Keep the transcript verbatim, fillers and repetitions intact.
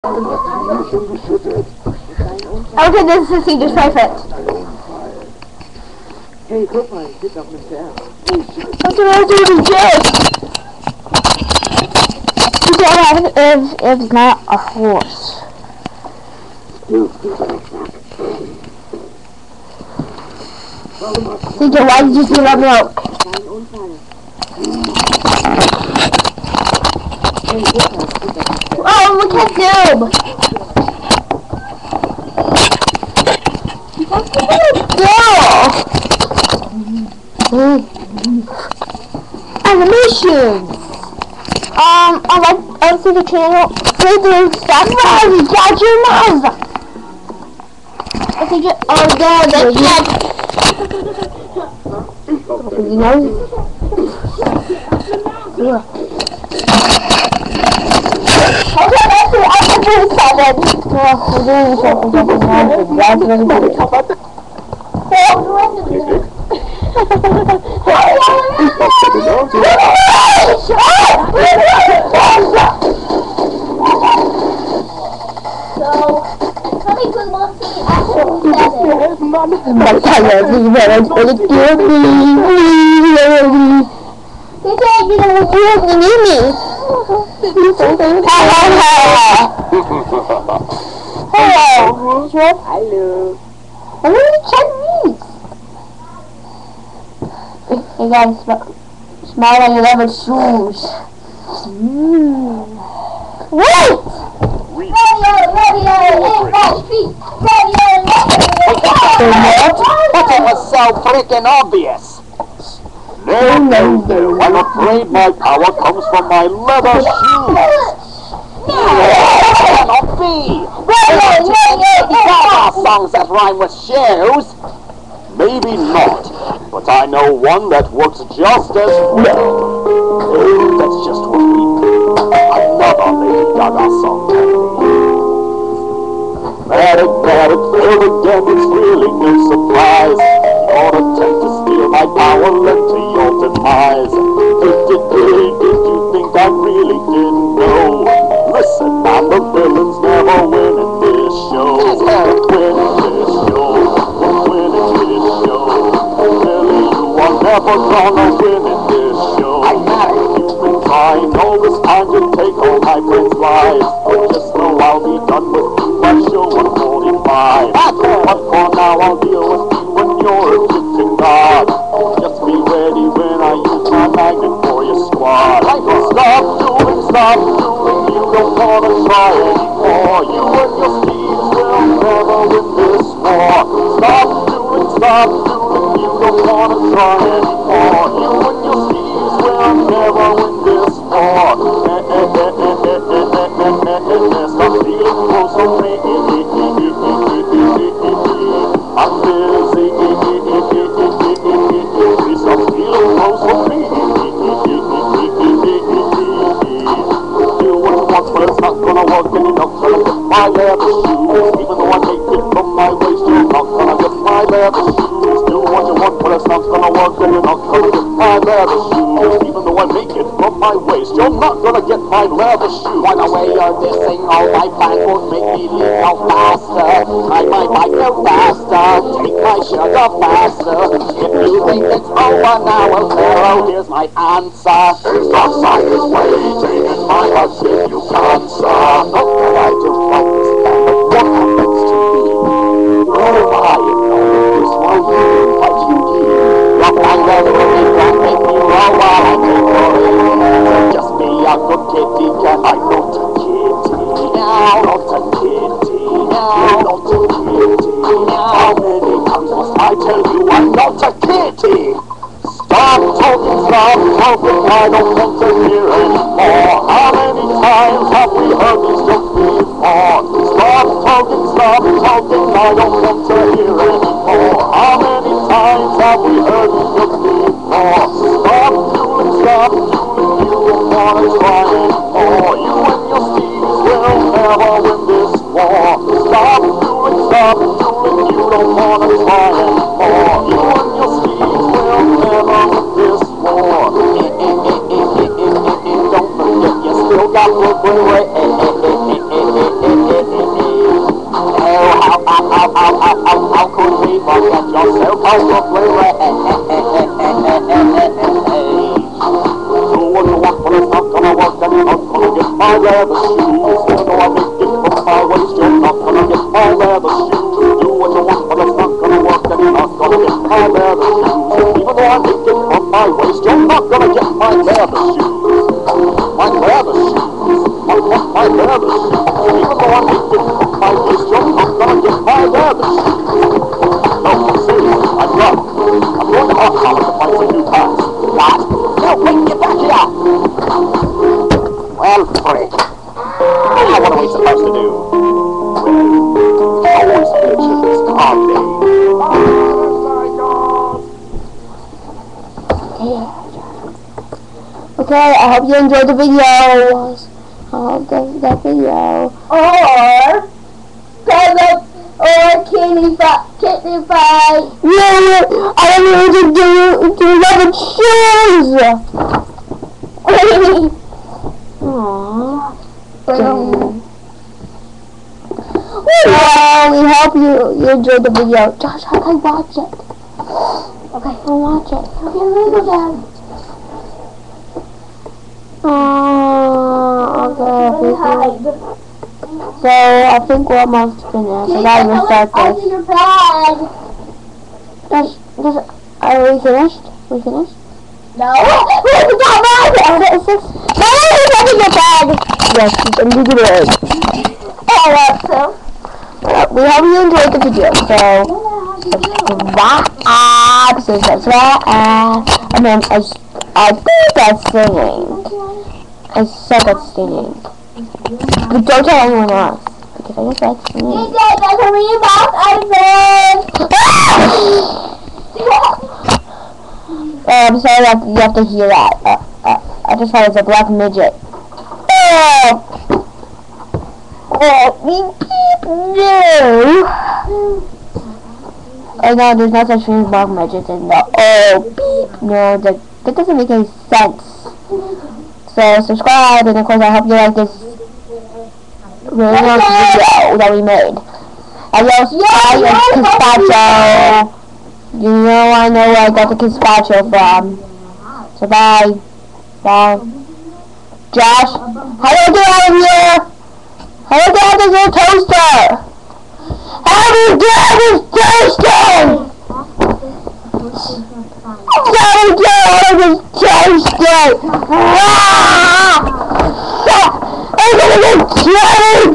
Okay, this is just perfect. Hey, guck mal, ich sitze auf einem Pferd. What do I do to this? You don't have it if it's not a horse. C J, why did you steal that milk? Oh, look at him! Animations! Um, I like, I see the channel. Play the stuff. Oh, you got your mouth! I think it, oh no, that's not. You know? Yeah. Okay, that's it. I'm doing seven. Well, we're doing something, something, something. That's really good. Hello. Hello. Hello, Chinese. Hey guys, smile on your leather shoes. Mm. What? That was so freaking obvious. No, no, no. I'm afraid my power comes from my leather shoes. No, that cannot be. Gaga songs that rhyme with shoes. Maybe not, but I know one that works just as well. Oh, that's just what we need. Another Lady Gaga song can be. Panic, panic, failed again, it's really no surprise. Your attempt to steal my power led to your demise. Did, did, did, did you think I really didn't know? Listen, man, the villains never win in this show. Win in this show. Win in this show. Really, you are never gonna win in this show. I know you've been trying all this time to take all my friends' lives. But just know I'll be done with you by show one forty-five. But for now I'll deal with you when you're a Egyptian god. Just be ready when I use my magnet for your squad. I will stop doing, stop doing, you don't wanna try anymore. You and your steeds will never win this war. Stop doing, stop doing, you don't wanna try anymore. You and your steeds will never win this war. Stop feeling close to me. I'm busy. Stop feeling close to me. You want once, but it's not gonna work, and you're not gonna get my leather shoes. Even though I take it from my waist, you're not gonna get my leather shoes. Do what you want, but it's not gonna work, and you're not gonna get my leather shoes. Even though I make it from my waist, you're not gonna get my leather shoes. Run away, you're dissing, all my plan won't make me leave no faster. Ride my bike no faster, take my shirt off faster. If you think it's over now, well, Pharaoh, here's my answer. His dark side is waiting, and my heart says you can't, sir. Not that I don't like this land, but what happens to me? Oh, I have known this while you what you did. Your plan doesn't really can make me roll while I take for it. So just be a good kitty cat. I'm not a kitty now, not a kitty now, not a kitty now. How many times must I tell you I'm not a kitty? Stop talking, stop talking, I don't want to hear anymore. How many times have we heard these jokes before? Stop talking, stop talking, I don't want to hear anymore. How many times have we heard these jokes before? Stop doing, stop doing, you don't want to try anymore. You and your steeds will never win this war. Stop doing, stop doing, you don't want to try anymore. You and your steeds will never win this war. how, how, how could we forget your so-called lovely do what you want, but it's not gonna work, and you're not gonna get my leather shoes. Even though I make it from my waist, you're not gonna get my leather shoes. Do what you want, but it's not gonna work, and you're not gonna get my leather shoes. Even though I make it from my waist, you're not gonna get my leather shoes. My leather shoes. I want my leather shoes. Even though I make it from my waist, you're not gonna get my leather shoes. No, I'm serious. I'm drunk. I'm going to Hot College to find some new pants. What? No, wait, get back here! Well, frick. Now what are we supposed to do? Well, always bitches, aren't they? Okay, I hope you enjoyed the video. I hope that, that video. Or, comment, or kitty fight, kitty fight. Yeah, I don't need to do, do eleven shoes. Aww. Well, we hope you, you enjoyed the video. Josh, how can I watch it? Okay, I'll watch it. Okay, leave it down. Oh, okay. So I think we're almost finished. So now we'll start this. Your bag. Does, does, are we finished? We finished? No. Where's the bag? Oh, is this? No, no, your bag. Yes, you can do it. Oh, that's so. Well, we hope you enjoyed the video. So subscribe, so subscribe, and then I, I think that's singing. I suck at singing. But don't tell anyone else, because I just like singing. You did, that's a real box I'm sorry that you have to hear that. Uh, uh, I just thought it was a black midget. Oh! Oh, beep, beep, no! Oh no, there's no such thing as black midgets in the oh, beep! No, that, that doesn't make any sense. So subscribe, and of course I hope you like this really nice video that we made. Adios, bye, and Gazpacho. You know I know where I got the Gazpacho from. So bye. Bye. Josh, how do I get out of here? How do I get out of your toaster? How do I get out of this toaster? How do I get out of this toaster? Ah! I'm gonna get killed!